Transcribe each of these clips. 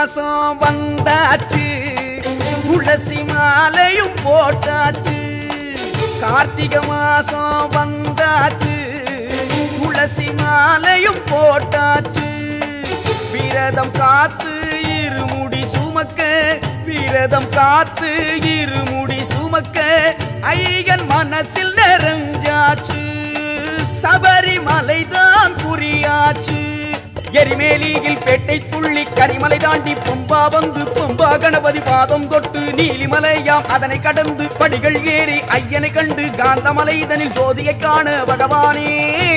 மாசம் வந்தாச்சு, துளசி மாலையும் போட்டாச்சு. கார்த்திகை மாசம் வந்தாச்சு, துளசி மாலையும் போட்டாச்சு. விரதம் காத்து இருமுடி சுமக்க, விரதம் காத்து இருமுடி சுமக்க, ஐயன் மனசில் நிறைஞ்சாச்சு. சபரிமலைதான் குறியாச்சு. எரிமேலியில் பேட்டை துள்ளி கரிமலை தாண்டி பொம்பா வந்து, பொம்பா கணபதி பாதம் தொட்டு நீலிமலையாம் அதனை கடந்து படிகள் ஏறி ஐயனை கண்டு காந்தமலை இதனில் ஜோதியை காண பகவானே.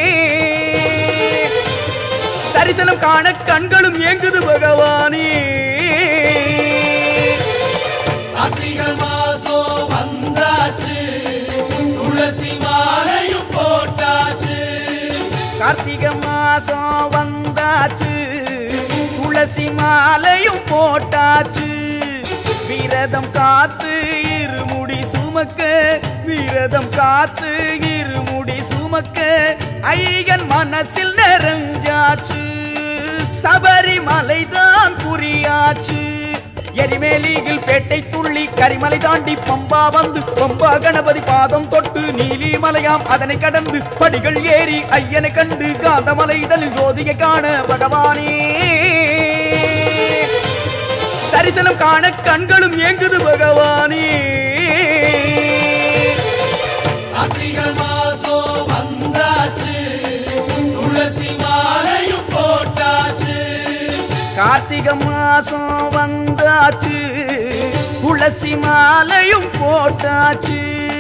தரிசனம் காண கண்களும் ஏங்குது பகவானே. கார்த்திகை மாசம் வந்தாச்சு, துளசி மாலையும் போட்டாச்சு. கார்த்திகை மாசம் வந்தாச்சு, துளசி மாலையும் போட்டாச்சு. விரதம் காத்து இருமுடி சுமக்க, விரதம் காத்து இருமுடி சுமக்க, ஐயன் மனசில் நிறைஞ்சாச்சு. சபரிமலைதான் குறியாச்சு. எரிமேலியில் பேட்டை துள்ளி கரிமலை தாண்டி பம்பா வந்து, பம்பா கணபதி பாதம் தொட்டு நீலிமலையாம் அதனை கடந்து படிகள் ஏறி ஐயனை கண்டு காந்தமலை இதனில் ஜோதியை காண பகவானே. தரிசனம் காண கண்களும் ஏங்குது பகவானே. கார்த்திகை மாசம் வந்தாச்சு, துளசி மாலையும் போட்டாச்சு. கார்த்திகை மாசம் வந்தாச்சு, துளசி மாலையும் போட்டாச்சு.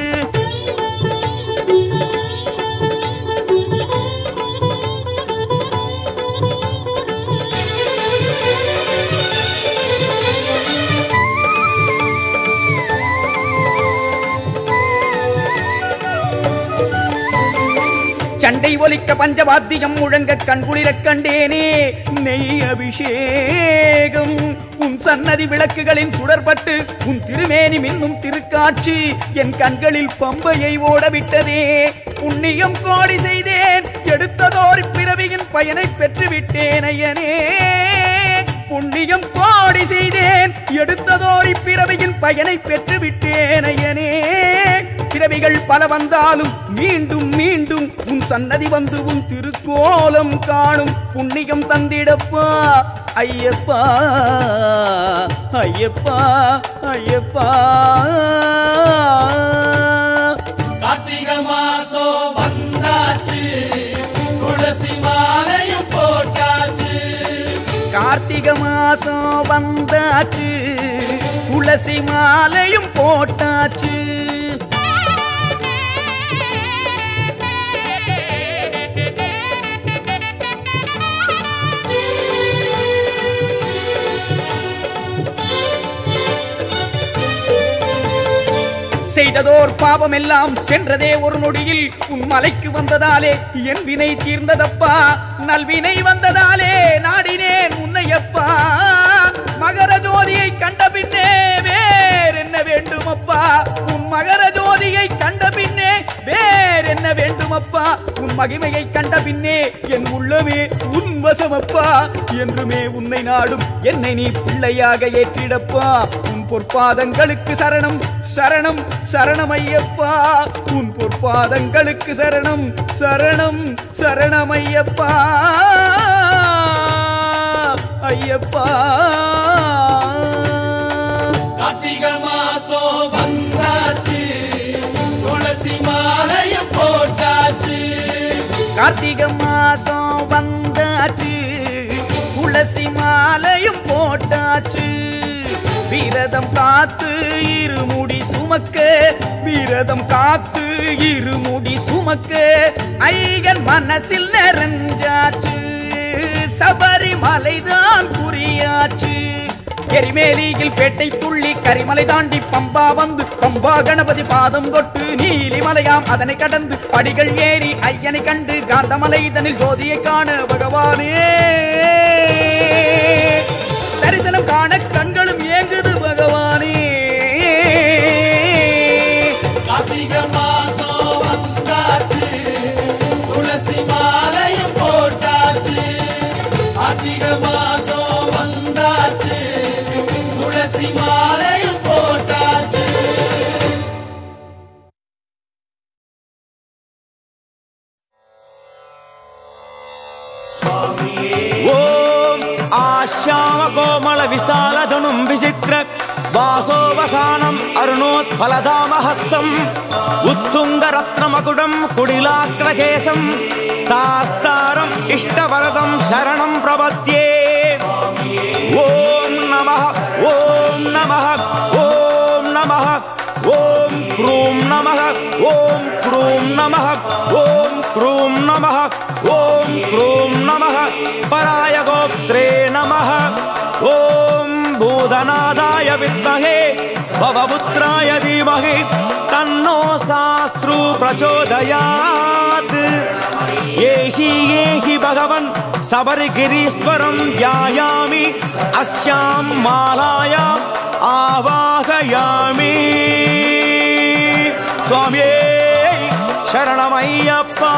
சண்டை ஒலிக்க பஞ்சவாத்தியம் முழங்க கண்குளிர கண்டேனே. நெய் அபிஷேகம் உன் சன்னதி விளக்குகளின் சுடர்பட்டு, உன் திருமேனி மின்னும் திருக்காட்சி என் கண்களில் பம்பையை ஓடவிட்டதே. புண்ணியம் கோடி செய்தேன், எடுத்ததோர் பிறவியின் பயனை பெற்றுவிட்டேன் ஐயனே. புண்ணியம் கோடி செய்தேன், எடுத்ததோர் பிறவியின் பயனை பெற்றுவிட்டேன் ஐயனே. பிறவிகள் பல வந்தாலும் மீண்டும் மீண்டும் உன் சன்னதி வந்து உன் திருக்கோலம் காணும் புண்ணியம் தந்திடப்பா ஐயப்பா, ஐயப்பா, ஐயப்பா. கார்த்திகை மாசம் வந்தாச்சு, துளசி மாலையும் போட்டாச்சு. கார்த்திகை மாசம் வந்தாச்சு, துளசி மாலையும் போட்டாச்சு. செய்ததோர் பாவம் எல்லாம் சென்றதே ஒரு நொடியில். உன் மலைக்கு வந்ததாலே என் வினை தீர்ந்ததப்பா, நல்வினை வந்ததாலே நாடினேன் உன்னையப்பா. மகர ஜோதியை கண்ட பின்னே வேற என்ன வேண்டுமப்பா, உன் மகர ஜோதியை கண்ட பின்னே வேற என்ன வேண்டுமப்பா. உன் மகிமையை கண்ட பின்னே என் உள்ளமே உன் வசமப்பா. என்றுமே உன்னை நாடும் என்னை நீ பிள்ளையாக ஏற்றிடப்பா. உன் பொற்பாதங்களுக்கு சரணம் சரணம் சரணம் ஐயப்பா. உன் பொற்பாதங்களுக்கு சரணம் சரணம் சரணம் ஐயப்பா, ஐயப்பா. கார்த்திகை மாசம் வந்தாச்சு, துளசி மாலையும் போட்டாச்சு. கார்த்திகை மாசம் வந்தாச்சு, துளசி மாலையும் போட்டாச்சு. விரதம் காத்து இருமுடி சுமக்க, விரதம் காத்து இருமுடி சுமக்க, ஐயன் மனசில் நிறைஞ்சாச்சு. சபரிமலைதான் குறியாச்சு. எரிமேலியில் பேட்டை துள்ளி கரிமலை தாண்டி பம்பா வந்து, பம்பா கணபதி பாதம் தொட்டு நீலிமலையாம் அதனை கடந்து படிகள் ஏறி ஐயனை கண்டு காந்தமலை இதனில் ஜோதியை காண பகவானே. தரிசனம் காண கண்களும் ஏங்குது பகவானே. கார்த்திகை மாசம் வந்தாச்சு, துளசி மாலையும் போட்டாச்சு. கார்த்திகை மாசம் வந்தாச்சு, विचित्र वासोवसानम् अरुणोत्फलधामहस्तम् उत्तुङ्गरत्नमकुटं कुडिलाग्रकेशम् शास्तारम् इष्टवरदं शरणं प्रपद्ये। ॐ नमः ॐ नमः ॐ नमः ॐ क्रूं नमः ॐ क्रूं नमः ॐ क्रूं नमः ॐ क्रूं नमः पराय गोत्रे नमः। ॐ भूतनाथाय विद्महे भवपुत्राय धीमहि तन्नो शास्त्रु प्रचोदयात्। येहि भगवन् सबरिगिरीश्वरं ध्यायामि अस्यां मालायाम् आवाहयामि। स्वामी शरणमय्यप्पा।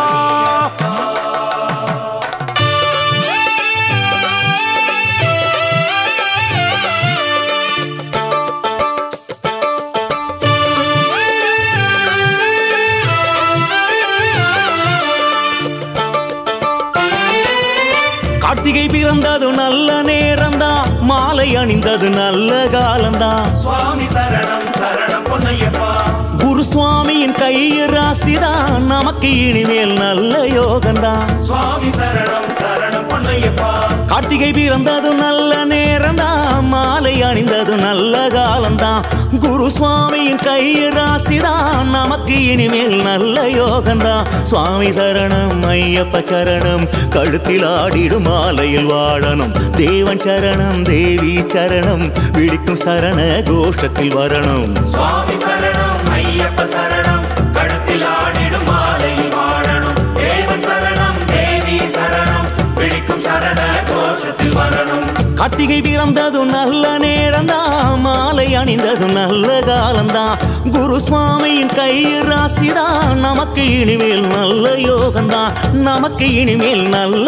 கார்த்திகை பிறந்தது நல்ல நேரம்தான், மாலை அணிந்தது நல்ல காலம்தான். சுவாமி சரணம் சரணம் பொன்னையப்பா. குரு சுவாமியின் கையில் ராசிதான், நமக்கு இனிமேல் நல்ல யோகம்தான். சுவாமி சரணம் சரணம் பொன்னையப்பா. கார்த்திகை பிறந்தது நல்ல நேரம்தான், மாலை அணிந்தது நல்ல காலம்தான். குரு சுவாமியின் கையில் ராசிதான், நமக்கு இனிமேல் நல்ல யோகம்தான். சுவாமி சரணம் ஐயப்ப சரணம், கழுத்தில் ஆடிடும் மாலையில் வாழணும். தேவன் சரணம் தேவி சரணம், விழிக்கும் சரண கோஷத்தில் வரணும். சுவாமி சரணம் ஐயப்ப சரணம், கழுத்தில் ஆடிடும் மாலையில் வாழணும். தேவன் சரணம் தேவி சரணம், விழிக்கும் சரண கோஷத்தில் வரணும். கார்த்திகை பிறந்தது நல்ல நேரம்தான், மாலை அணிந்தது நல்ல காலம்தான். குரு சுவாமியின் கையில் ராசிதான், நமக்கு இனிமேல் நல்ல யோகம்தான். நமக்கு இனிமேல் நல்ல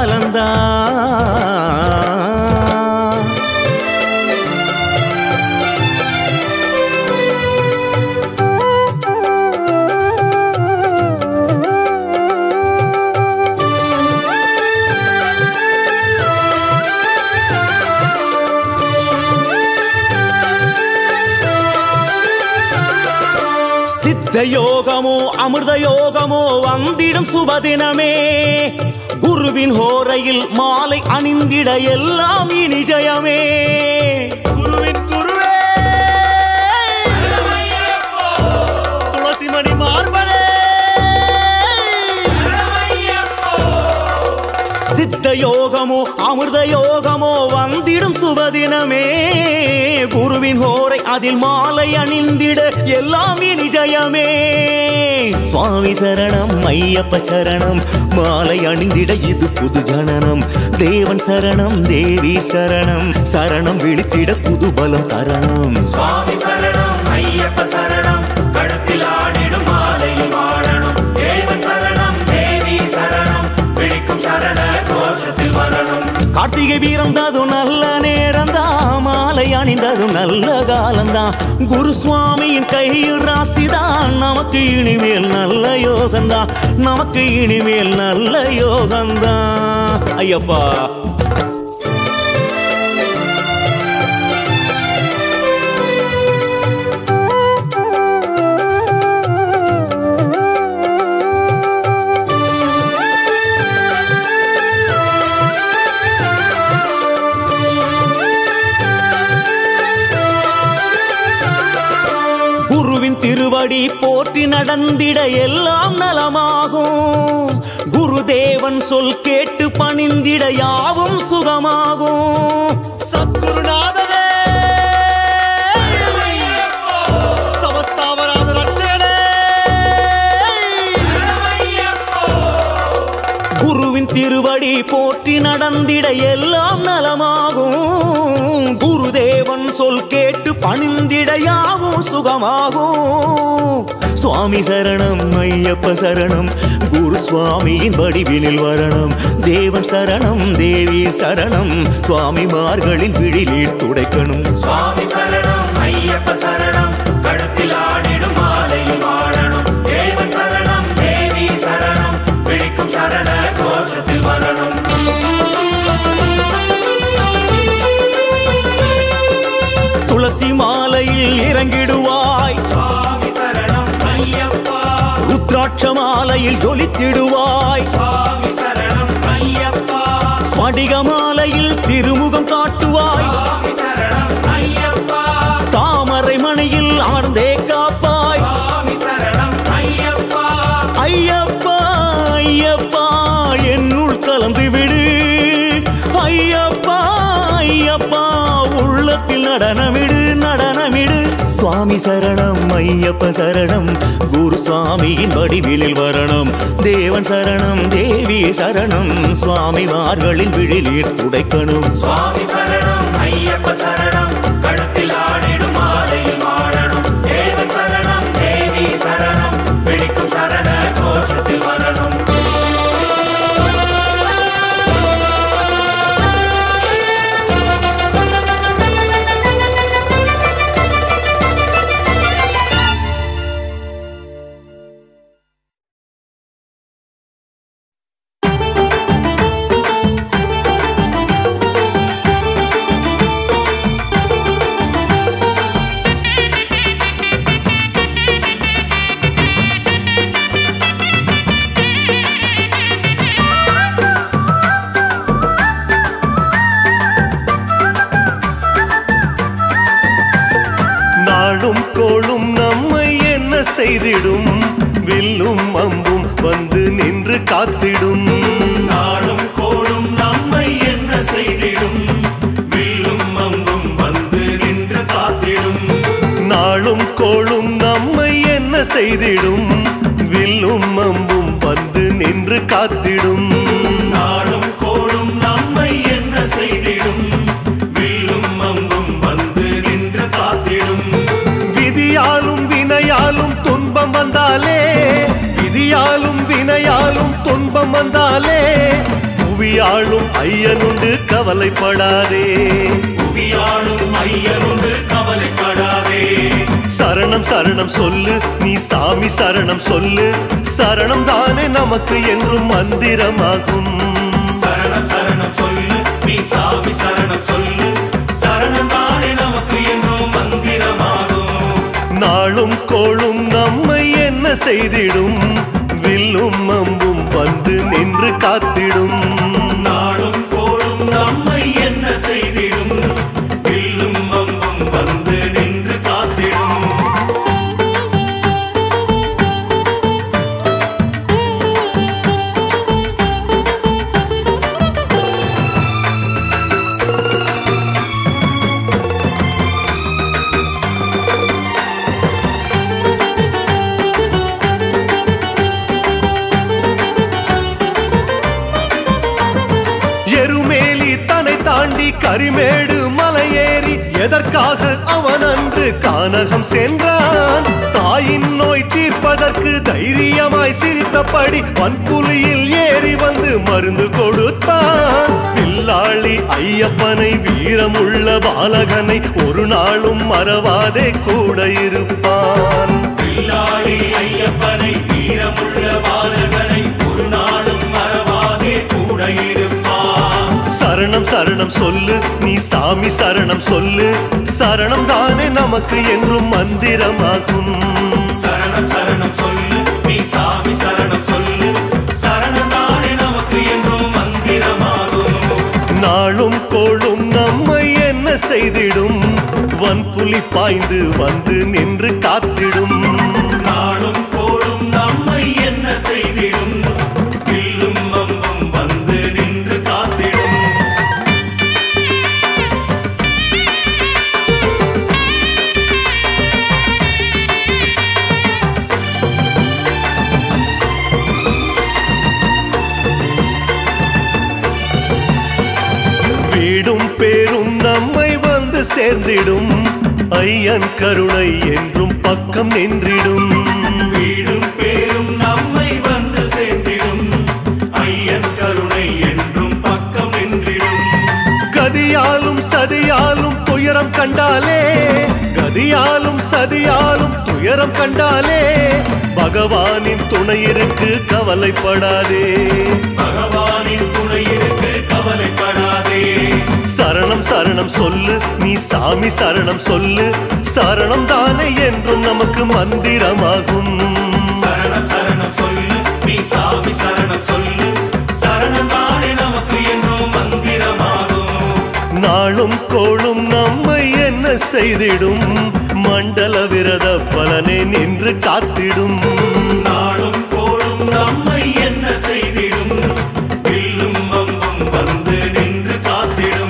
காலம்தான். சித்த யோகமோ அமிர்த யோகமோ வந்திடும் சுபதினமே. குருவின் ஹோரையில் மாலை அணிந்திட எல்லாம் இனி ஜெயமே. குருவின் குருவே துளசிமணி மார்பனே. சித்த யோகமோ அமிர்த யோகமோ வந்திடும் சுபதினமே. குருவின் ஹோரை அதில் மாலை அணிந்திட எல்லாம் இனி ஜெயமே. சுவாமி சரணம் ஐயப்ப சரணம், மாலை அணிந்திட இது புது ஜனனம். தேவன் சரணம் தேவி சரணம், சரணம் விழித்திட புது பலம் தரணம். சுவாமி சரணம் ஐயப்ப சரணம், கழுத்தில் ஆடிடும் மாலையில் வாழணும். தேவன் சரணம் தேவி சரணம், விழிக்கும் சரண கோஷத்தில் வரணும். கார்த்திகை பிறந்தது நல்ல நேரம்தான், மாலை அணிந்தது நல்ல காலம்தான். குரு சுவாமியின் கையில் ராசிதான், நமக்கு இனிமேல் நல்ல யோகம்தான். நமக்கு இனிமேல் நல்ல யோகம்தான். ஐயப்பா திருவடி போற்றி நடந்திட எல்லாம் நலமாகும். குருதேவன் சொல் கேட்டு பணிந்திட யாவும் சுகமாகும். சத்குருநாதனே சமஸ்தாவராத ரட்சகனே. குருவின் திருவடி போற்றி நடந்திட எல்லாம் நலமாகும். குருதேவன் சொல் கேட்டு பணிந்திட யாவும் சுகமாகும். சுவாமி சரணம் ஐயப்ப சரணம், குரு சுவாமியின் வடிவினில் வரணும். தேவன் சரணம் தேவி சரணம், சுவாமிமார்களின் விழிநீர் துடைக்கணும். சுவாமி சரணம் ஐயப்ப சரணம், கழுத்தில் ஆடிடும் மாலையில் வாழணும். தேவன் சரணம் தேவி சரணம், விழிக்கும் சரண கோஷத்தில் வரணும். பச்சமாலையில் ஜொலித்திடுவாய் சுவாமி சரணம் ஐயப்பா ஸ்படிகமாலையில் திருமுகம் காட்டுவாய் சுவாமி சரணம் ஐயப்பா தாமரை மணியில் அமர்ந்தே காப்பாய் சுவாமி சரணம் ஐயப்பா ஐயப்பா ஐயப்பா என்னுள் கலந்து விடு ஐயப்பா ஐயப்பா உள்ளத்தில் நடனமிடு நடனமிடு சுவாமி சரணம் ஐயப்ப சரணம் குரு சுவாமியின் வடிவிலில் வரணும் தேவன் சரணம் தேவி சரணம் சுவாமிமார்களின் விழிலீர் துடைக்கணும் சுவாமி சரணம் ஐயப்ப சரணம் கழுத்தில் ஆடிடும் மாலையில் வாழணும் தேவன் சரணம் தேவி சரணம் விழிக்கும் சரண கோஷத்தில் வரணும் செய்திடும் வில்லும் அம்பும் வந்து நின்று காத்திடும் நாளும் கோளும் நம்மை என்ன செய்திடும் வில்லும் அம்பும் வந்து நின்று காத்திடும் நாளும் கோளும் நம்மை என்ன செய்திடும் வில்லும் அம்பும் வந்து நின்று காத்திடும் நாளும் கோளும் நம்மை என்ன செய்திடும் வில்லும் அம்பும் வந்து நின்று காத்திடும் விதியாலும் வினையாலும் துன்பம் வந்தாலே விதியாலும் வினையாலும் துன்பம் வந்தாலே புவியாளும் ஐயனுண்டு கவலைப்படாதே புவியாளும் ஐயனுண்டு கவலைப்படாதே சரணம் சரணம் சொல்லு நீ சாமி சரணம் சொல்லு சரணம் தானே நமக்கு என்றும் மந்திரமாகும் சரணம் சரணம் சொல்லு நீ சாமி சரணம் சொல்லு சரணம் தானே நமக்கு என்றும் மந்திரமாகும் நாளும் கோளும் நம்மை என்ன செய்திடும் வில்லும் அம்பும் வந்து நின்று காத்திடும் நாளும் கோளும் நம்மை என்ன செய்திடும் வில்லும் அம்பும் வந்து நின்று காத்திடும் கரிமேடு மலையேறி எதற்காக அவன் அன்று கானகம் சென்றான் தாயின் நோய் தீர்ப்பதற்கு தைரியமாய் சிரித்தபடி வன்புலியில் ஏறி வந்து மருந்து கொடுத்தான் பில்லாளி ஐயப்பனை வீரமுள்ள பாலகனை ஒரு நாளும் மறவாதே கூட இருப்பான் பில்லாளி ஐயப்பனை வீரமுள்ள பாலகனை ஒரு நாளும் மறவாதே கூட இருப்பான் சரணம் சரணம் சொல்லு நீ சாமி சரணம் சொல்லு சரணம் தானே நமக்கு என்றும் மந்திரமாகும் சரணம் சரணம் சொல்லு நீ சாமி சரணம் சொல்லு சரணம் தானே நமக்கு என்றும் மந்திரமாகும் நாளும் கோளும் நம்மை என்ன செய்திடும் வன்புலி பாய்ந்து வந்து நின்று காத்திடும் நாளும் கோளும் நம்மை என்ன செய்திடும் வில்லும் அம்பும் வந்து நின்று காத்திடும் வீடும் பேரும் நம்மை வந்து சேர்ந்திடும் ஐயன் கருணை என்றும் பக்கம் நின்றிடும் வீடும் பேரும் நம்மை வந்து சேர்ந்திடும் ஐயன் கருணை என்றும் பக்கம் நின்றிடும் கதியாலும் சதியாலும் துயரம் கண்டாலே கதியாலும் சதியாலும் துயரம் கண்டாலே பகவானின் துணை இருக்கு கவலைப்படாதே பகவானின் துணை இருக்கு கவலைப்படாதே சரணம் சரணம் சொல்லு நீ சாமி சரணம் சொல்லு சரணம் தானே என்றும் நமக்கு மந்திரமாகும் சரணம் சரணம் சொல்லு நீ சாமி சரணம் சொல்லு சரணம் தானே நமக்கு என்றும் மந்திரமாகும் நாளும் கோளும் நம்மை என்ன செய்திடும் மண்டல விரத பலனை நின்று காத்திடும் நாளும் கோளும் நம்மை என்ன செய்திடும் வில்லும் அம்பும் வந்து நின்று காத்திடும்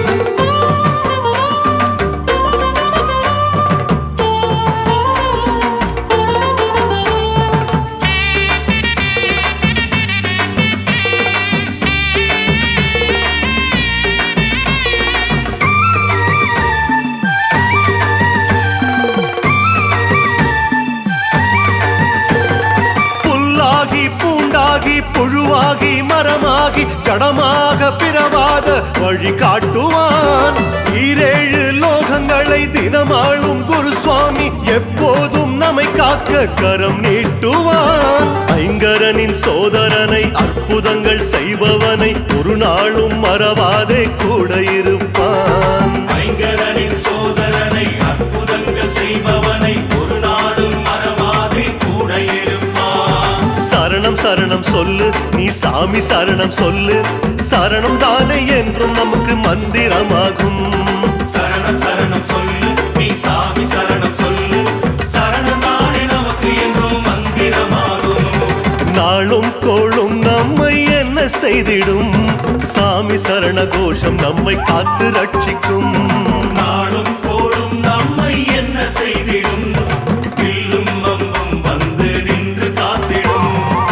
புழுவாகி மரமாகி ஜடமாக பிறவாத வழி காட்டுவான் ஈரேழு லோகங்களை தினமாளும் குருசுவாமி எப்போதும் நம்மை காக்க கரம் நீட்டுவான் ஐங்கரனின் சோதரனை அற்புதங்கள் செய்பவனை ஒரு நாளும் மறவாதே கூட இருப்பான் ஐங்கரனின் சோதரனை அற்புதங்கள் செய்பவனை ஒரு நாளும் மறவாதே கூட இருப்பான் சரணம் சரணம் சொல்லு நீ சாமி சரணம் சொல்லு சரணம் தானே என்றும் நமக்கு மந்திரமாகும் சரணம் சரணம் சொல்லு நீ சாமி சரணம் சொல்லு சரணம் தானே நமக்கு என்றும் மந்திரமாகும் நாளும் கோளும் நம்மை என்ன செய்திடும் சாமி சரண கோஷம் நம்மை காத்து ரட்சிக்கும் நாளும் கோளும் நம்மை என்ன செய்திடும் வில்லும் அம்பும் வந்து நின்று காத்திடும்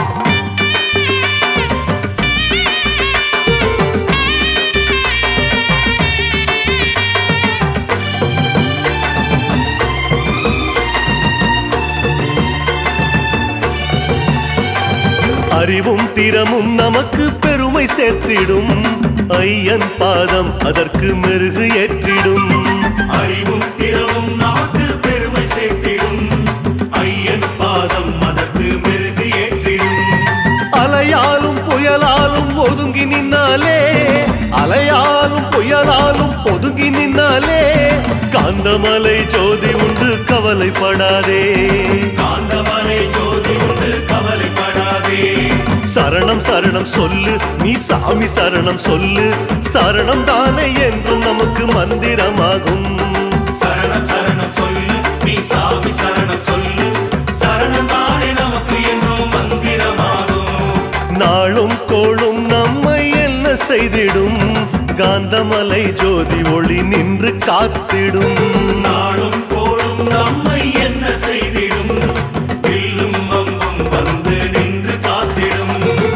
அறிவும் திறமும் நமக்கு பெருமை சேர்த்திடும் ஐயன் பாதம் அதற்கு மெருகு ஏற்றிடும் அறிவும் திறமும் நமக்கு பெருமை சேர்த்திடும் ஐயன் பாதம் அதற்கு மெருகு ஏற்றிடும் அலையாலும் புயலாலும் ஒதுங்கி நின்னாலே அலையாலும் புயலாலும் ஒதுங்கி நின்னாலே காந்தமலை ஜோதி உண்டு கவலைப்படாதே காந்தமலை ஜோதி உண்டு கவலைப்படாதே சரணம் சரணம் சொல்லு நீ சாமி சரணம் சொல்லு சரணம் தானே என்றும் நமக்கு மந்திரமாகும் சரணம் சரணம் சொல்லு நீ சாமி சரணம் சொல்லு சரணம் தானே நமக்கு என்றும் மந்திரமாகும் நாளும் கோளும் நம்மை என்ன செய்திடும் காந்தமலை ஜோதி ஒளி நின்று காத்திடும் நாளும் கோளும் நம்மை என்ன செய்திடும் வில்லும் அம்பும் வந்து நின்று காத்திடும்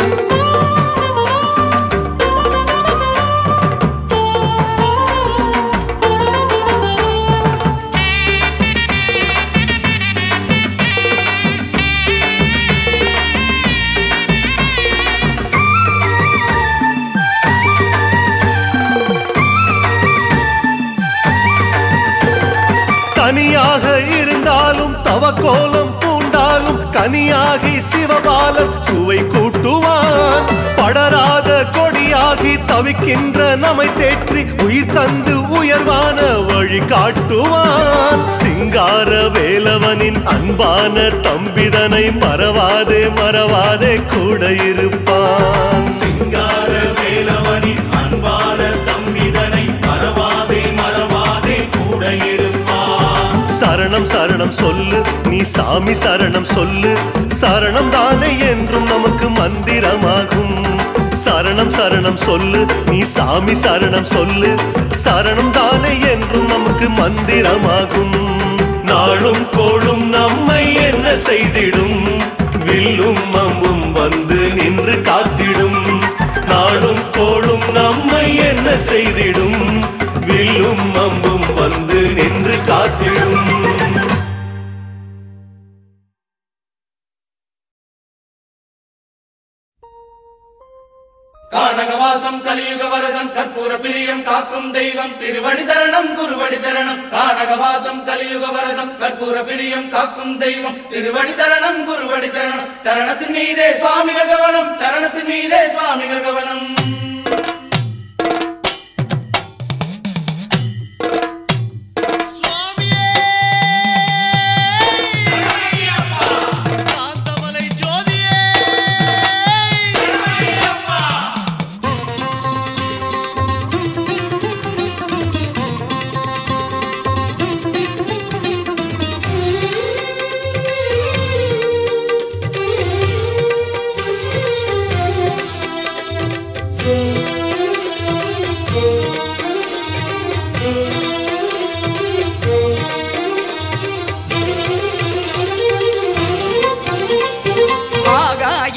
தனியாக இருந்தாலும் தவக்கோலம் பூண்டாலும் கனியாகி சிவபாலன் சுவை கூட்டுவான் படராத கொடியாகி தவிக்கின்ற நம்மை தேற்றி உயிர் தந்து உயர்வான வழி காட்டுவான் சிங்கார வேலவனின் அன்பான தம்பிதனை மறவாதே மறவாதே கூட இருப்பான் சிங்கார வேலவனின் அன்பான தம்பிதனை மறவாதே மறவாதே கூட இருப்பான் சரணம் சரணம் சொல்லு நீ சாமி சரணம் சொல்லு சரணம் தானே என்றும் நமக்கு மந்திரமாகும் சரணம் சரணம் சொல்லு நீ சாமி சரணம் சொல்லு சரணம் தானே என்றும் நமக்கு மந்திரமாகும் நாளும் கோளும் நம்மை என்ன செய்திடும் வில்லும் அம்பும் வந்து நின்று காத்திடும் நாளும் கோளும் நம்மை என்ன செய்திடும் வில்லும் அம்பும் வந்து நின்று காத்திடும் கானகவாசம் கலியுக வரதம் கற்பூர பிரியம் காக்கும் தெய்வம் திருவடி சரணம் குருவடி சரணம் கானகவாசம் கலியுக வரதம் கற்பூர பிரியம் காக்கும் தெய்வம் திருவடி சரணம் குருவடி சரணம் சரணத்தின் மீதே சுவாமிகள் கவனம் சரணத்தின் மீதே சுவாமிகள் கவனம் காந்தமலை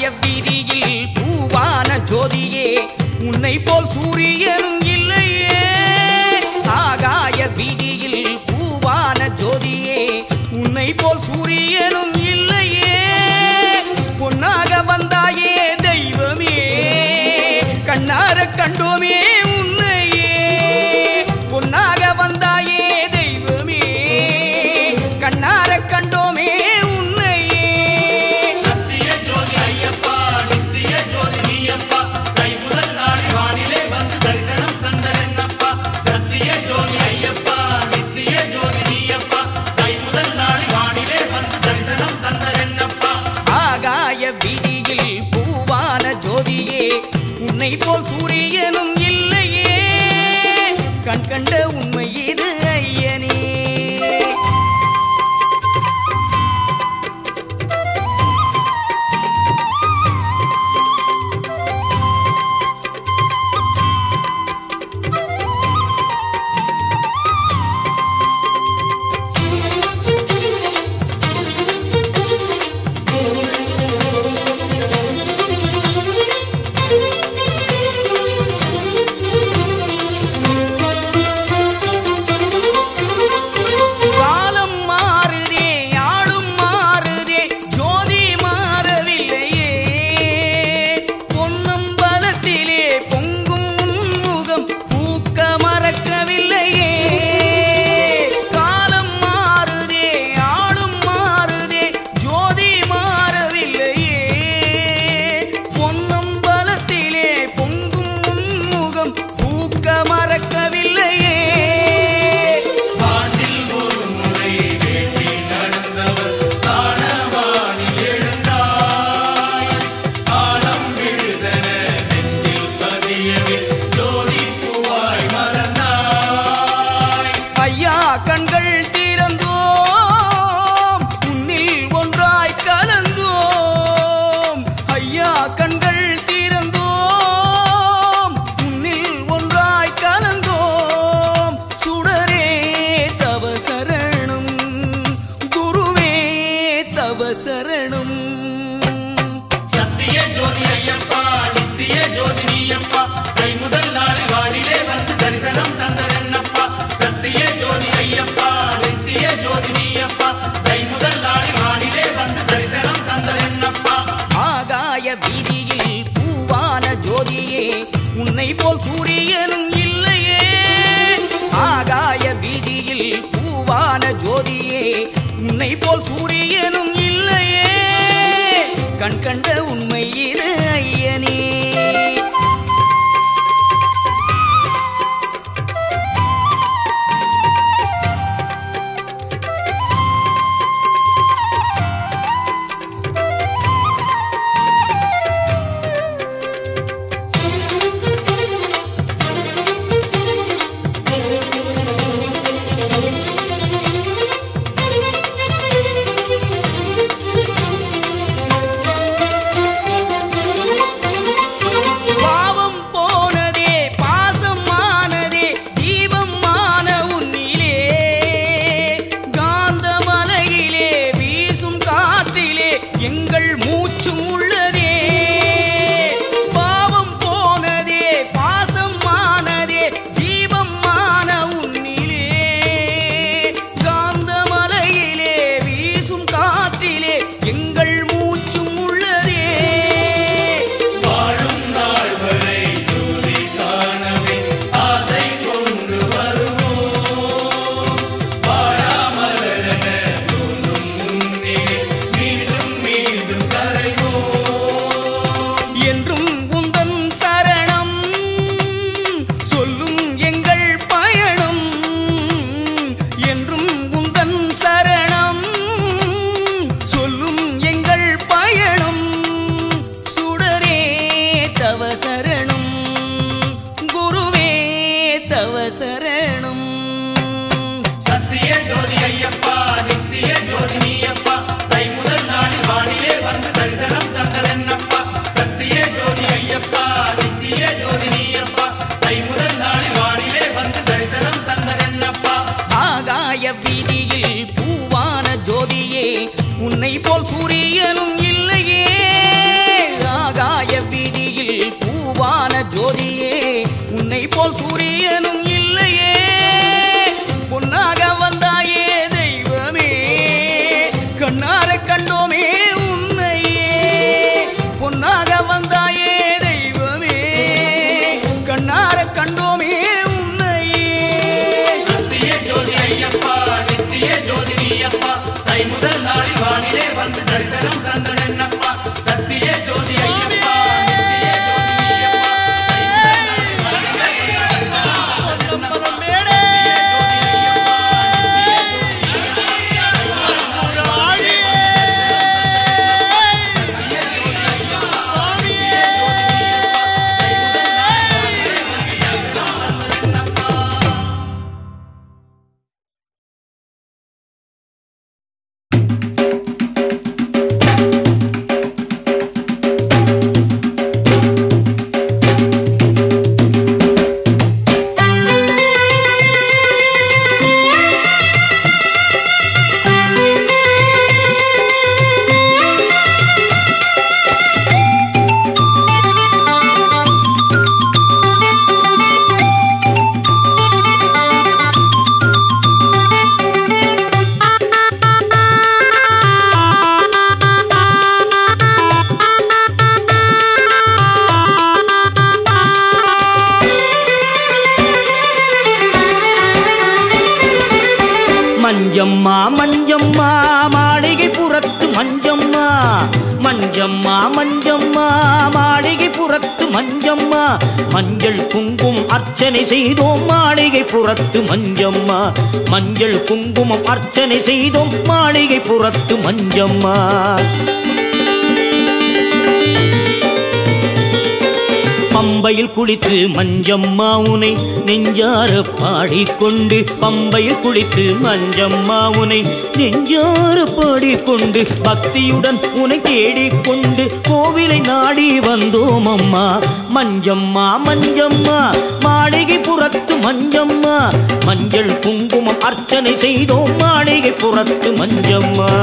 ஆகாய வீதியில் பூவான ஜோதியே உன்னை போல் சூரியனும் இல்லையே. ஆகாய வீதியில் பூவான ஜோதியே உன்னை போல் சூரியனும் இல்லையே. பொன்னாக வந்தாயே தெய்வமே கண்ணார கண்டோமே உன்னையே. பொன்னாக வந்தாயே தெய்வமே கண்ணார கண்டோமே உன்னையே. சத்திய ஜோதி ஐயப்பா நித்திய ஜோதி நீயப்பா கை முதல் நாளி வானிலே வந்து தரிசனம் தந்தரென்னப்பா. சத்திய ஜோதி ஐயப்பா நித்திய ஜோதி நீயப்பா கை முதல் நாளி வானிலே வந்து தரிசனம் தந்தரென்னப்பா. ஆகாய வீதியில் பூவான ஜோதியே உன்னை போல் சூரியனும் இல்லையே. கண் கண்ட உண்மை இது ஐயனே. காலம் மாறுதே ஆளும் மாறுதே ஜோதி மாறவில்லையே. பொன்னம்பலத்திலே பொங்கும் முகம் பூக்க மறக்கவில்லையே. காலம் மாறுதே ஆளும் மாறுதே ஜோதி மாறவில்லையே. பொன்னம்பலத்திலே பொங்கும் முகம் பூக்க மறக்கவில்லையே. ஆண்டில் ஒரு முறை வேண்டி நடந்தவர் தானவானில் எழுந்தாய். ஆலம் விழுதன நெஞ்சில் பதியவே ஜோதி பூவாய் மலர்ந்தாய். ஐயா கண்கள் திறந்தோம் உன்னில் ஒன்றாய் கலந்தோம். ஐயா கண்கள் திறந்தோம் உன்னில் ஒன்றாய் கலந்தோம். சுடரே தவ சரணம் குருவே தவ சரணம். சத்திய ஜோதி ஐயப்பா நித்திய ஜோதி நீயப்பா கை முதல் நாளி வானிலே வந்து தரிசனம் தந்தரென்னப்பா. சத்திய ஜோதி ஐயப்பா நித்திய ஜோதி நீயப்பா கை முதல் நாளி வானிலே வந்து தரிசனம் தந்தரென்னப்பா. ஆகாய வீதியில் பூவான ஜோதியே உன்னை போல் சூரியனும் இல்லையே. ஆகாய வீதியில் பூவான ஜோதியே உன்னை போல் சூரியனும் இல்லையே. கண் கண்ட உண்மை இது ஐயனே. பாவம் போனதே பாசம் ஆனதே தீபம் ஆன உன்னிலே. காந்தமலையிலே வீசும் காற்றிலே எங்கள் மூச்சும் உள்ளதே. பாவம் போனதே பாசம் ஆனதே தீபம் ஆன உன்னிலே. காந்தமலையிலே வீசும் காற்றிலே எங்கள் மூச்சும் உள்ளதே. வாழும் நாள் வரை ஜோதி காணவே ஆசை கொண்டு வருவோம். வாழாமலரென தோன்றும் முன்னிலே மீண்டும் மீண்டும் கரைவோம். என்றும் உந்தன் சரணம் சொல்லும் எங்கள் பயணம். என்றும் உந்தன் சரணம் சொல்லும் எங்கள் பயணம். சுடரே தவ சரணம் குருவே தவ சரணம். சத்திய ஜோதி ஐயப்பா நித்திய ஜோதி நீயப்பா கை முதல் நாளி வானிலே வந்து தரிசனம் தந்தரென்னப்பா. சத்திய ஜோதி ஐயப்பா நித்திய ஜோதி நீயப்பா கை முதல் நாளி வானிலே வந்து தரிசனம் தந்தரென்னப்பா. ஆகாய வீதியில் பூவான ஜோதியே உன்னை போல் சூரியனும் இல்லையே. மஞ்சம்மா மஞ்சம்மா மாளிகை புறத்து மஞ்சம்மா மஞ்சம்மா மஞ்சம்மா மாளிகை புறத்து மஞ்சம்மா மஞ்சள் குங்குமம் அர்ச்சனை செய்தோம் மாளிகை புறத்து மஞ்சம்மா மஞ்சள் குங்குமம் அர்ச்சனை செய்தோம் மாளிகை புறத்து மஞ்சம்மா பம்பையில் குளித்து மஞ்சம்மா உனை நெஞ்சார பாடிக்கொண்டு பம்பையில் குளித்து மஞ்சம்மா உனை நெஞ்சார பாடிக்கொண்டு பக்தியுடன் உனை தேடிக்கொண்டு கோவிலை நாடி வந்தோம் அம்மா மஞ்சம்மா மஞ்சம்மா மாளிகை புறத்து மஞ்சம்மா மஞ்சள் குங்குமம் அர்ச்சனை செய்தோம் மாளிகை புறத்து மஞ்சம்மா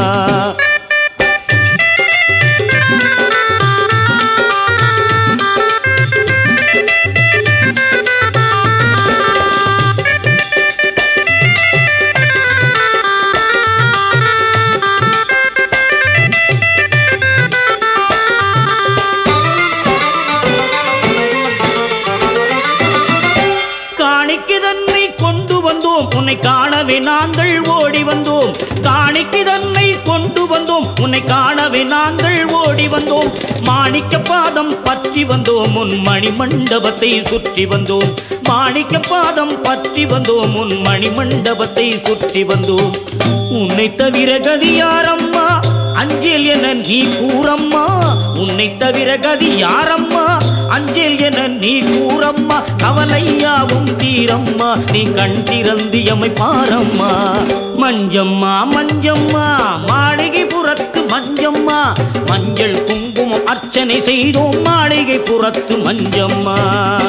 உன்னை காணவே நாங்கள் ஓடி வந்தோம் காணிக்கு தன்னை கொண்டு வந்தோம் உன்னை காணவே நாங்கள் ஓடி வந்தோம் மாணிக்க பாதம் பற்றி வந்தோம் உன் மணி மண்டபத்தை சுற்றி வந்தோம் மாணிக்க பாதம் பற்றி வந்தோம் உன் மணி மண்டபத்தை சுற்றி வந்தோம் உன்னை தவிர கதி யாரம்மா அஞ்சேல் என நீ கூறம்மா உன்னை தவிர கதி யாரம்மா அஞ்சேல் என நீ கூறம்மா கவலையாவும் தீரம்மா நீ கண் திறந்தியமை பாரம்மா மஞ்சம்மா மஞ்சம்மா மாளிகை புறத்து மஞ்சம்மா மஞ்சள் குங்குமம் அர்ச்சனை செய்தோம் மாளிகை புறத்து மஞ்சம்மா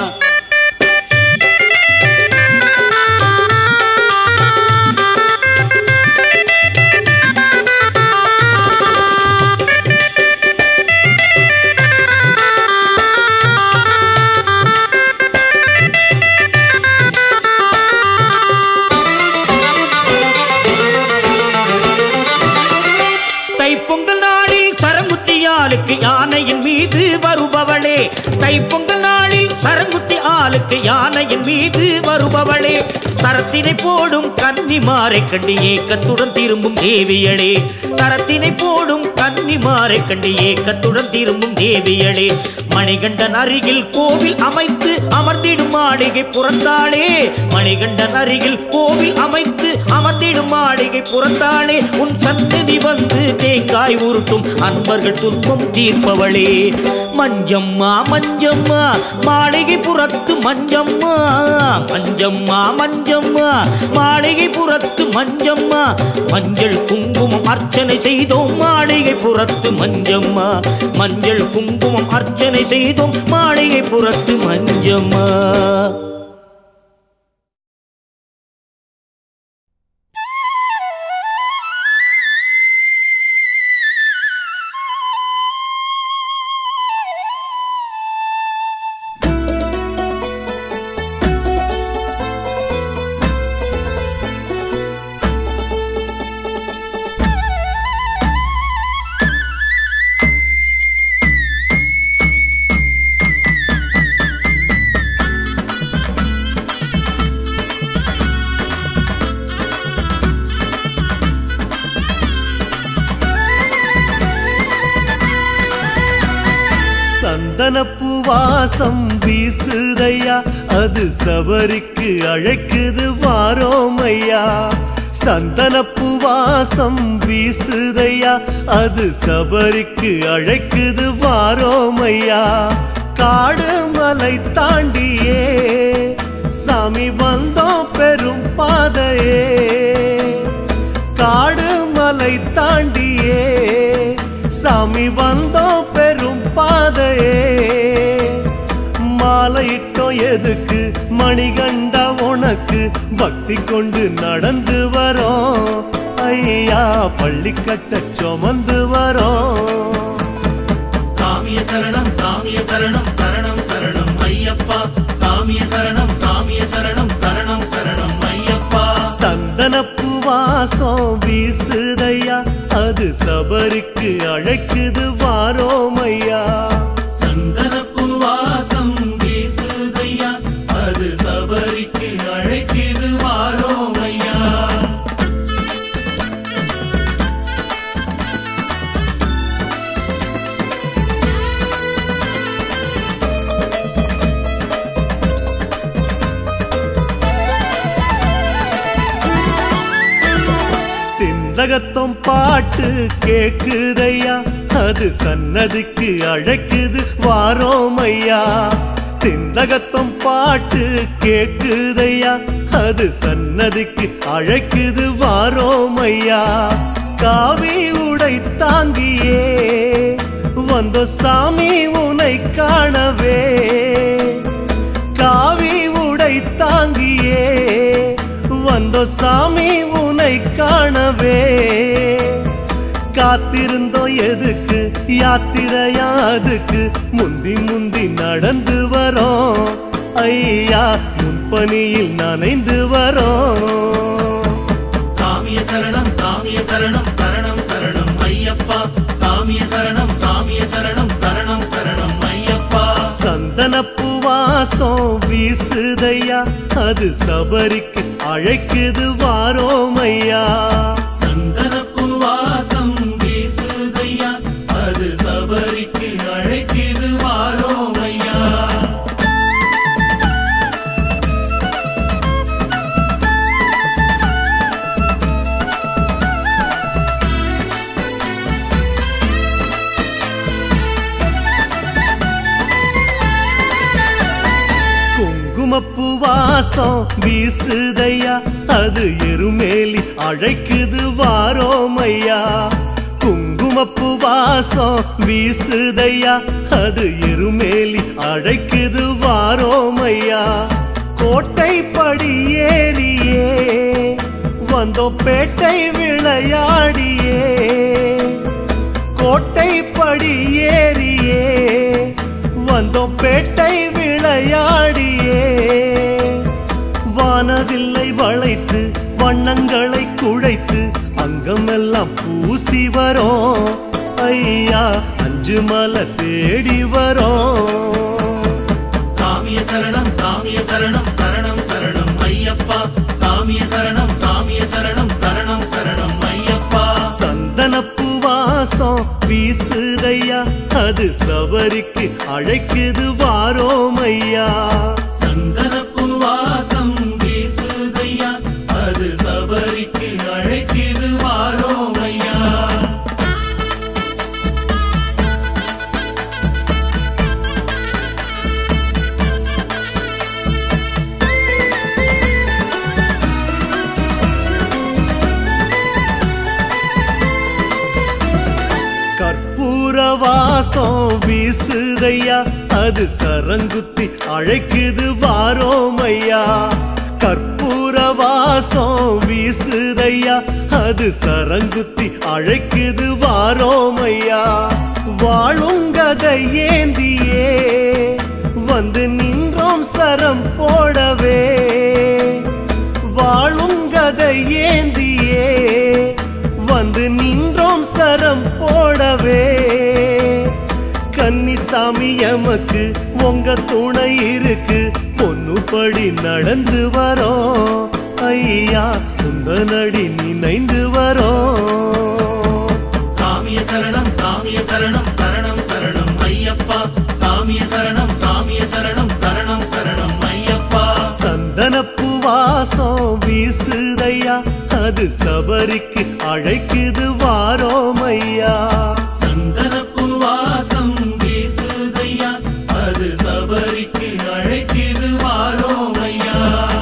யானையின் மீது வருபவளே தைப்பொங்கல் நாளில் சரங்குத்தி ஆளுக்கு யானையின் மீது வருபவளே சரத்தினை போடும் கன்னிமாரை கண்டு ஏக்கத்துடன் திரும்பும் தேவியளே சரத்தினை போடும் கன்னிமாரை கண்டு ஏக்கத்துடன் திரும்பும் தேவியளே மணிகண்டன் அருகில் கோவில் அமைத்து அமர்ந்திடும் மாளிகை புறத்தாளே மணிகண்டன் அருகில் கோவில் அமைத்து அமர்ந்திடும் மாளிகை புறத்தாளே உன் சன்னதி வந்து தேங்காய் உருட்டும் அன்பர்கள் துன்பம் தீர்ப்பவளே மஞ்சம்மா மஞ்சம்மா மாளிகை புறத்து மஞ்சம்மா மஞ்சம்மா மஞ்சம்மா மாளிகை புறத்து மஞ்சம்மா மஞ்சள் குங்குமம் அர்ச்சனை செய்தோம் மாளிகை புறத்து மஞ்சம்மா மஞ்சள் குங்குமம் அர்ச்சனை செய்தோம் மாளிகை புறத்து மஞ்சம்மா சந்தனப்பூ வாசம் வீசுதையா அது சபரிக்கு அழைக்குது வாரோமையா சந்தனப்பூ வாசம் வீசுதையா அது சபரிக்கு அழைக்குது வாரோமையா காடு மலை தாண்டியே சாமி வந்தோம் பெரும் பாதையே காடு மலை தாண்டியே சாமி வந்தோம் பெரும் பாதையே மாலையிட்டோம் எதுக்கு மணிகண்டா உனக்கு பக்தி கொண்டு நடந்து வரோம் ஐயா பள்ளி கட்ட சுமந்து வரோம் சாமிய சரணம் சரணம் சரணம் ஐயப்பா சாமிய சரணம் சரணம் சரணம் ஐயப்பா சந்தனப்பூ வாசம் வீசுதையா அது சபரிக்கு அழைக்குது வாரோமையா சந்தனப்பூ வாசம் வீசுதையா அது சபரிக்கு அழைக்குது வாரோமையா திந்தகத்தம் பாட்டு கேக்குதையா, அது சன்னதிக்கு அழைக்குது வாரோமையா. திந்தகத்தம் பாட்டு கேக்குதையா, அது சன்னதிக்கு அழைக்குது வாரோமையா. காவி உடை தாங்கியே வந்த சாமி உனை காணவே, காவி உடை தாங்கியே வந்த சாமி உனை காணவே. காத்திருந்தோம் எதுக்கு யாத்திரையா அதுக்கு, முந்தி முந்தி நடந்து வரோம் ஐயா, முன்பணியில் நனைந்து வரோம். சாமிய சரணம் சாமிய சரணம் சரணம் சரணம் ஐயப்பா, சாமிய சரணம் சாமிய சரணம் சரணம் சரணம் ஐயப்பா. சந்தனப்பு வாசம் வீசுதையா, அது சபரிக்கு அழைக்குது வாரோமையா. சந்தனப்பு வாசம் வீசுதையா, அது சபரிக்கு அழைக்குது வாரோமையா. குங்குமப்பு வாசம் வீசுதையா, அது எருமேலி அழைக்குது வாரோமையா. குங்குமப்பு வாசம் வீசுதையா, அது எருமேலி அழைக்குது வாரோமையா. கோட்டை படி ஏறியே வந்தோம் பேட்டை விளையாடியே, கோட்டை படி ஏறியே வந்தோம் பேட்டை விளையாடியே. வானவில்லை வளைத்து வண்ணங்களை குழைத்து அங்கமெல்லாம் பூசி வரோம் ஐயா, அஞ்சு மலை தேடி வரோம். சாமிய சரணம் சாமிய சரணம் சரணம் சரணம் ஐயப்பா, சாமிய சரணம் சாமிய சரணம் சரணம் சரணம் ஐயப்பா. சந்தனப்பு வாசம் வீசுதையா, அது சபரிக்கு அழைக்குது வாரோமையா. சந்தனப்பு வாசம் வீசுதையா, அது சபரிக்கு அழைக்குது வாரோமையா. வாசம் வீசுதையா, அது சரங்குத்தி அழைக்குது வாரோமையா. கற்பூர வாசம் வீசுதையா, அது சரங்குத்தி அழைக்குது வாரோமையா. வாழுங்கதை ஏந்தியே வந்து நின்றோம் சரம் போடவே, வாழுங்கதை ஏந்தியே வந்து நின்றோம் சரம் போடவே. கன்னிசாமி எமக்கு உங்க துணை இருக்கு, பொண்ணுபடி நடந்து வரோம் ஐயா, உந்த நடி நினைந்து வரோம். சாமிய சரணம் சாமிய சரணம் சரணம் சரணம் ஐயப்பா, சாமிய சரணம் சாமிய சரணம் சரணம் சரணம் ஐயப்பா. சந்தனப்பு வாசம் வீசுதையா, அது சபரிக்கு அழைக்குது வாரோமையா. சந்தனப்பு வாசம் வீசுதையா, அது சபரிக்கு அழைக்குது வாரோமையா.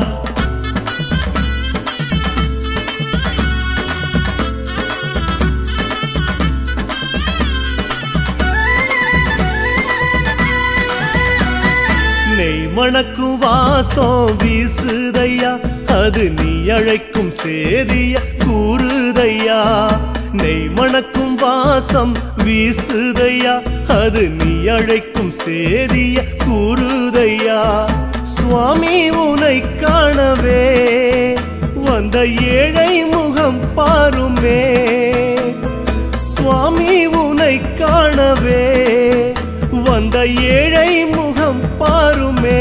நெய் மணக்கும் வாசம் வீசுதையா, அது நீ அழைக்கும் சேதிய கூறுதையா. நெய் மணக்கும் வாசம் வீசுதையா, அது நீ அழைக்கும் சேதிய கூறுதையா. சுவாமி உனை காணவே வந்த ஏழை முகம் பாருமே, சுவாமி உனை காணவே வந்த ஏழை முகம் பாருமே.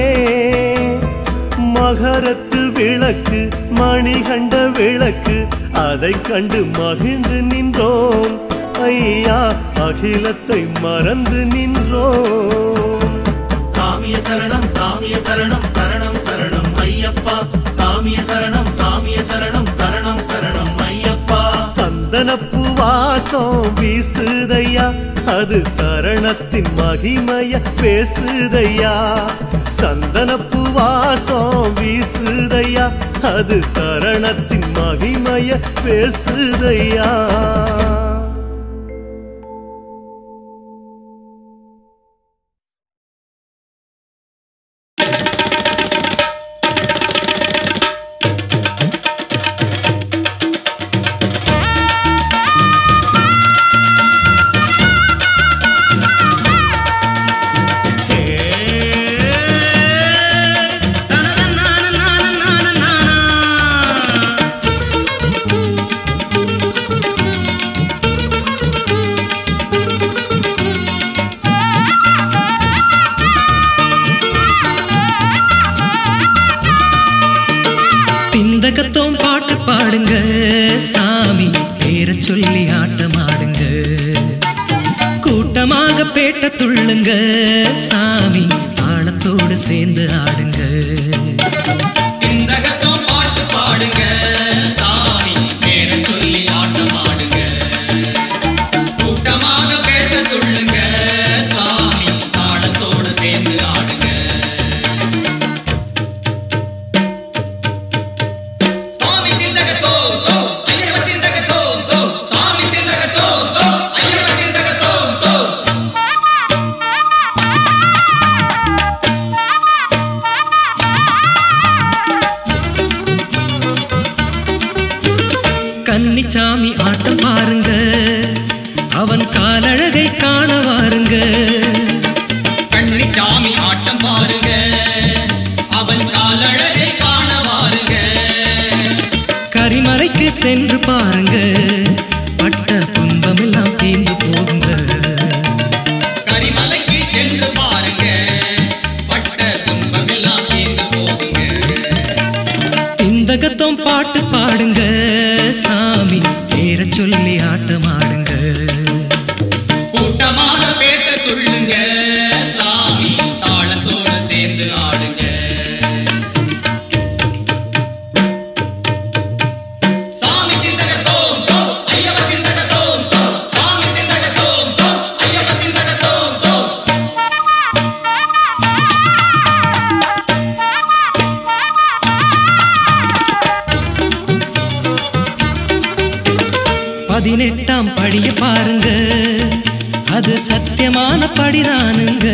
மகரத்து விளக்கு மணிகண்ட விளக்கு, அதை கண்டு மகிழ்ந்து நின்றோம் ஐயா, அகிலத்தை மறந்து நின்றோம். சாமிய சரணம் சாமிய சரணம் சரணம் சரணம் ஐயப்பா, சாமிய சரணம் சாமிய சரணம் சரணம் சரணம் ஐயப்பா. சந்தன சந்தனப்பூ வாசம் வீசுதையா, அது சரணத்தின் மகிமைய பேசுதையா. சந்தனப்பூ வாசம் வீசுதையா, அது சரணத்தின் மகிமைய பேசுதையா. திந்தகத்தோம் பாட்டு பாடுங்க சாமி, பேர சொல்லி ஆட்டமாடுங்க. கூட்டமாக பேட்ட துள்ளுங்க சாமி, தாளத்தோடு சேர்ந்து ஆடுங்க. திந்தகத்தோம் பாட்டு பாடுங்க சாமி, பேர சொல்லி ஆட்டமாடுங்க. கூட்டமாக பேட்ட துள்ளுங்க சாமி, தாளத்தோடு சேர்ந்து ஆடுங்க. கன்னிச்சாமி ஆட்டம் பாருங்க, அவன் காலழகை காண வாருங்க. கன்னிச்சாமி ஆட்டம் பாருங்க, அவன் காலழகை காண வாருங்க. கரிமலைக்கு சென்று பாருங்க, பட்ட துன்பமெல்லாம் தீர்ந்து போகுங்க. கரிமலைக்கு சென்று பாருங்க, பட்ட துன்பமெல்லாம் தீர்ந்து போகுங்க. திந்தகத்தோம் பாட்டு பாடுங்க சாமி, பேர சொல்லி ஆட்டமாடுங்க. கூட்டமாக பேட்ட துள்ளுங்க சாமி, தாளத்தோடு சேர்ந்து ஆடுங்க. சாமி திந்தகத்தோம் தோம், ஐயப்ப திந்தகத்தோம் தோம், சாமி திந்தகத்தோம் தோம், ஐயப்ப திந்தகத்தோம் தோம். பதினெட்டாம் படிய பாருங்க, அது சத்தியமான படிதானுங்க.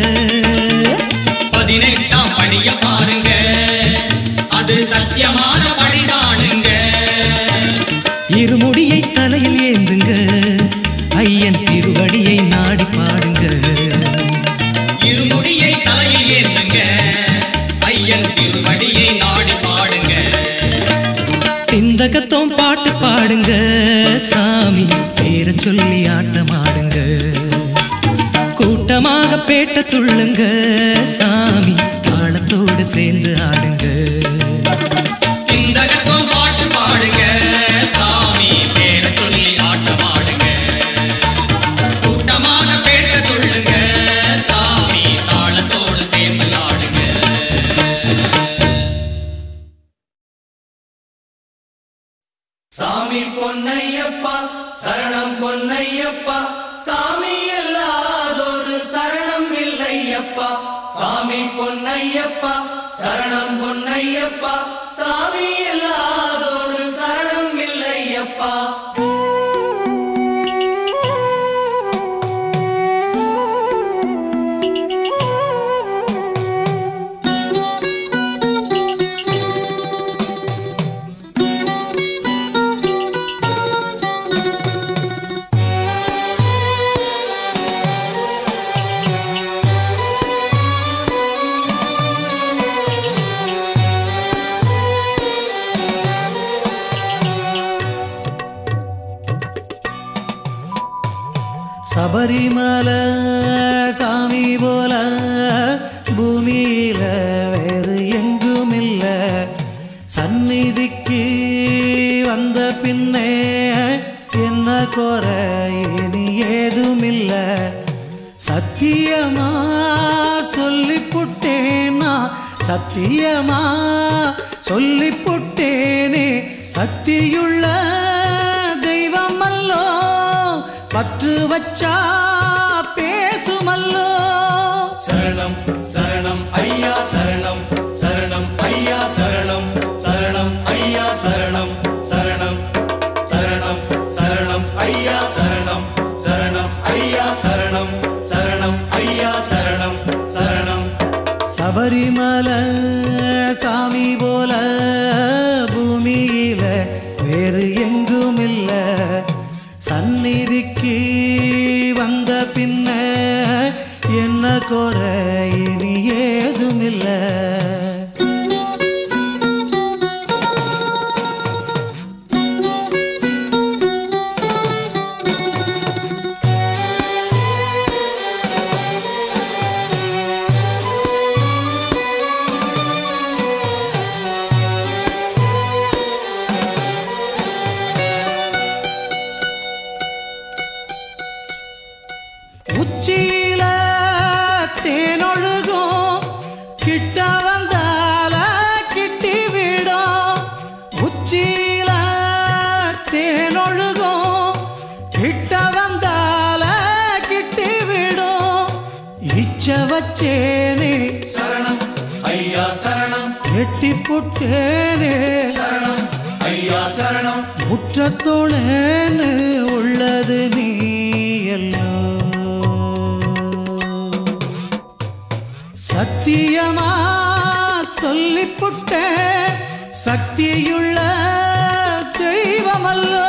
18ஆம் படிய பாருங்க, அது சத்தியமான படிதானுங்க. இருமுடியை தலையில் ஏந்துங்க, ஐயன் திருவடியை நாடி பாடுங்க. இருமுடியை தலையில் ஏந்துங்க, ஐயன் திருவடியை நாடி பாடுங்க. திந்தகத்தோம் பாட்டு பாடுங்க சாமி, பேர சொல்லி ஆட்டமாடுங்க. கூட்டமாக பேட்ட துள்ளுங்க சாமி, தாளத்தோடு சேர்ந்து ஆடுங்க. திந்தகத்தோம் பாட்டு பாடுங்க சாமி, பேர சொல்லி ஆட்டமாடுங்க. கூட்டமாக பேட்ட துள்ளுங்க சாமி, தாளத்தோடு சேர்ந்து ஆடுங்க. சாமி பொன்னையப்பா சரணம் பொன்னையப்பா, சாமி இல்லாதொரு சரணம் இல்லையப்பா. சாமி பொன்னையப்பா சரணம் பொன்னையப்பா, சாமி இல்லாதொரு சரணம் இல்லையப்பா. சபரிமலை சாமி போல பூமியில வேறு எங்கும் இல்ல. சந்நிதிக்கு வந்த பின்னே என்ன குறை இனி ஏதுமில்ல. சத்தியமா சொல்லிப்புட்டேனா, சத்தியமா சொல்லிப்புட்டேனே, சக்தியுள்ள தெய்வம் அல்லோ பற்று வச்சா பேசுமல்லோ. சரணம் சரணம் ஐயா சரணம் சரணம் ஐயா சரணம் சரணம் ஐயா சரணம் சரணம் சரணம் சரணம் ஐயா சரணம் சரணம் ஐயா சரணம் சரணம் ஐயா சரணம் சரணம். சபரிமலை சாமி போல பூமியில வேறு எங்கும் இல்ல. சந்நிதிக்கு வந்த பின்ன என்ன குறை இனி ஏதுமில்ல. உச்சியில தேனொழுகும் கிட்ட வந்தால கிட்டி விடும். உச்சியில தேனொழுகும் கிட்ட வந்தால கிட்டி விடும். இச்ச வச்சேனே சரணம் ஐயா சரணம் எட்டி புட்டேனே சரணம் ஐயா சரணம். முற்றத்தோழேன்னு உள்ளது நீ எல்லோ. சத்தியமா சொல்லிப்புட்ட சக்தியுள்ள தெய்வமல்லோ.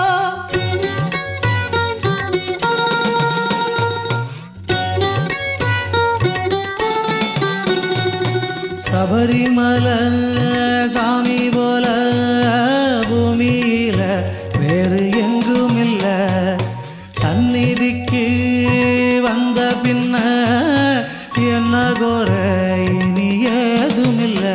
சபரிமலை சாமி போல பூமியில வேறு எங்கும் இல்ல. சந்நிதிக்கு வந்த பின்ன என்ன குறை இனி ஏதுமில்ல.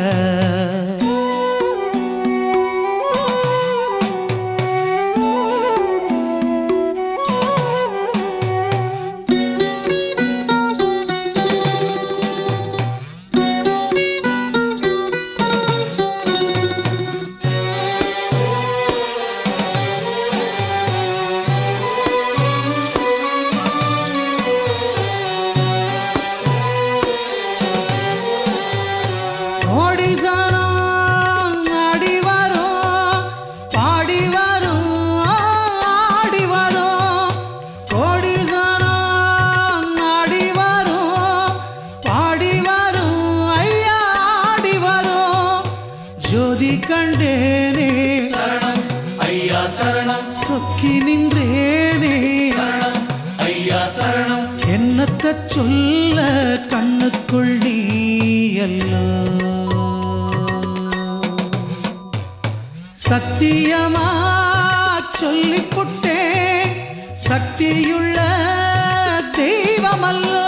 சொக்கி நின்றேனே சரணம் ஐயா சரணம். என்னத்த சொல்ல கண்ணுக்குள் நீ எல்லோ. சத்தியமா சொல்லிப்புட்டே சக்தியுள்ள தெய்வமல்லோ.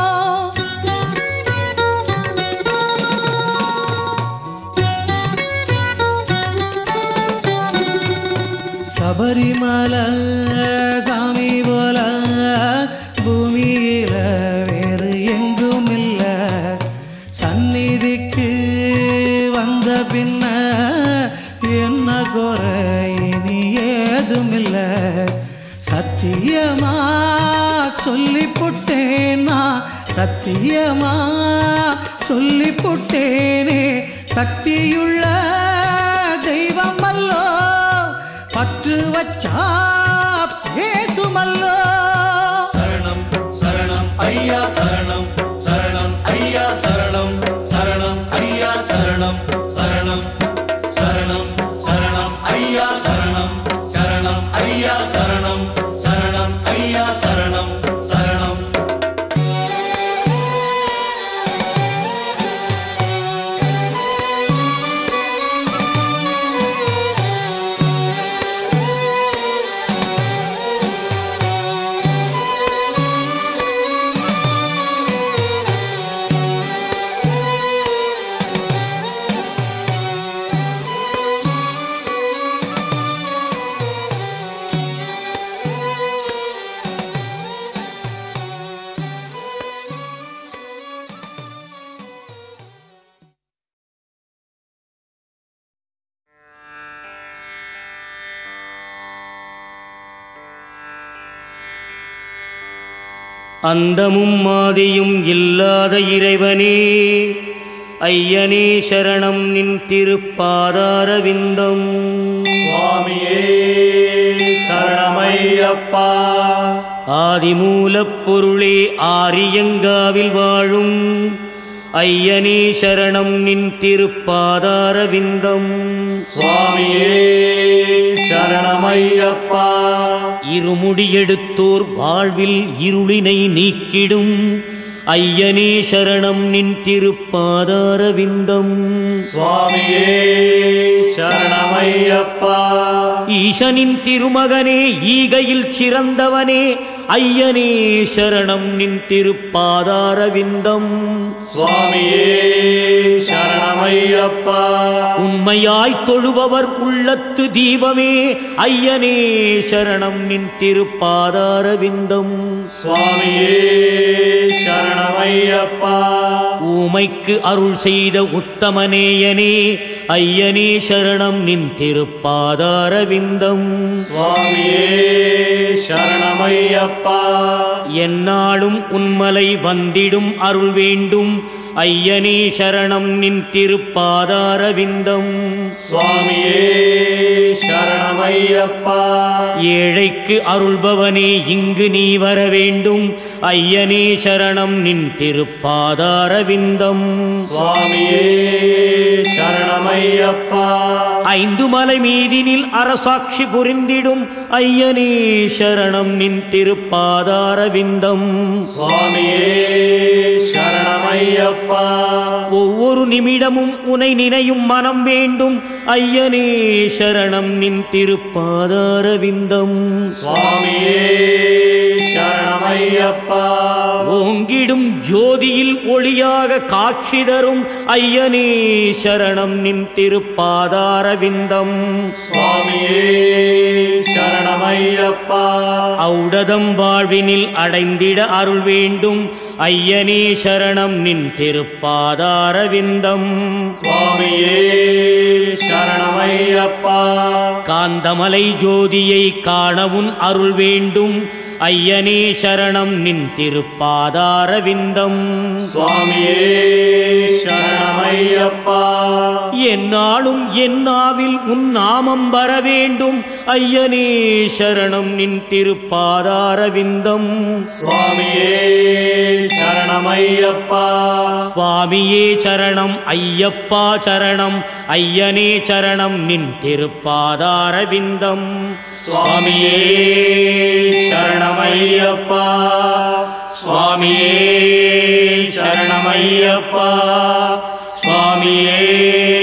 சபரிமலை சாமி போல பூமியில வேறு எங்கும் இல்ல. சந்நிதிக்கு வந்த பின்ன என்ன குறை இனி ஏதுமில்ல. சத்தியமா சொல்லிப்புட்டேனா சத்தியமா சொல்லிப்புட்டேனே சக்தியுள்ள தெய்வமல்லோ. பற்று வச்சா பேசுமல்லோ. சரணம் சரணம் ஐயா சரணம் சரணம் ஐயா சரணம் சரணம் ஐயா சரணம் சரணம் சரணம் சரணம் ஐயா சரணம் சரணம் ஐயா சரணம் சரணம் ஐயா சரணம் சரணம். அந்தமும் மாதியும் இல்லாத இறைவனே ஐயனே சரணம் நின் திருப்பாதாரவிந்தம். சுவாமியே சரணமையப்பா. ஆதிமூலப் பொருளே ஆரியங்காவில் வாழும் ஐயனே சரணம் நின் திருப்பாதாரவிந்தம். சுவாமியே சரணமையப்பா. இருமுடியெடுத்தோர் வாழ்வில் இருளினை நீக்கிடும் ஐயனே சரணம் நின் திருப்பாதாரவிந்தம். சுவாமியே சரணமையப்பா. ஈசனின் திருமகனே ஈகையில் சிறந்தவனே ஐயனே சரணம் நின் திருப்பாதாரவிந்தம். சுவாமியே சரணமையப்பா. உண்மையாய் தொழுபவர் உள்ளத்து தீபமே ஐயனே சரணம் நின் திருப்பாதாரவிந்தம். சுவாமியே சரணமையப்பா. ஊமைக்கு அருள் செய்த உத்தமனேயனே ஐயனே சரணம் நின் திருப்பாதாரவிந்தம். சுவாமியே சரணமையப்பா. எந்நாளும் உன்மலை வந்திடும் அருள் வேண்டும் ஐயனே சரணம் நின் திருப்பாதாரவிந்தம். சுவாமியே சரணமையப்பா. ஏழைக்கு அருள்பவனே இங்கு நீ வர வேண்டும் ஐயனே சரணம் நின் திருப்பாதாரவிந்தம். சுவாமியே சரணமையப்பா. ஐந்து மலை மீதினில் அரசாட்சி புரிந்திடும் ஐயனே சரணம் நின் திருப்பாதாரவிந்தம். சுவாமியே சரணமையப்பா. ஒவ்வொரு நிமிடமும் உனை நினையும் மனம் வேண்டும் ஐயனே சரணம் நின் திருப்பாதாரவிந்தம். சுவாமியே சரணமையப்பா. ஓங்கிடும் ஜோதியில் ஒளியாக காட்சி தரும் ஐயனே சரணம் நின் திருப்பாதாரவிந்தம். சுவாமியே சரணமையப்பா. ஔடதம் வாழ்வினில் அடைந்திட அருள் வேண்டும் ஐயனே சரணம் நின் திருப்பாதாரவிந்தம். சுவாமியே சரணமையப்பா. காந்தமலை ஜோதியை காணவும் அருள் வேண்டும் ஐயனே சரணம் நின் திருப்பாதாரவிந்தம். சுவாமியே சரணமையப்பா. எந்நாளும் எந்நாவில் உன் நாமம் வர வேண்டும் ஐயனே சரணம் நின் திருப்பாதாரவிந்தம். சுவாமியே சரணமையப்பா. சுவாமியே சரணம் ஐயப்பா சரணம் ஐயனே சரணம் நின் திருப்பாதாரவிந்தம். சுவாமியே சரணமையப்பா. சுவாமியே சரணமையப்பா. சுவாமியே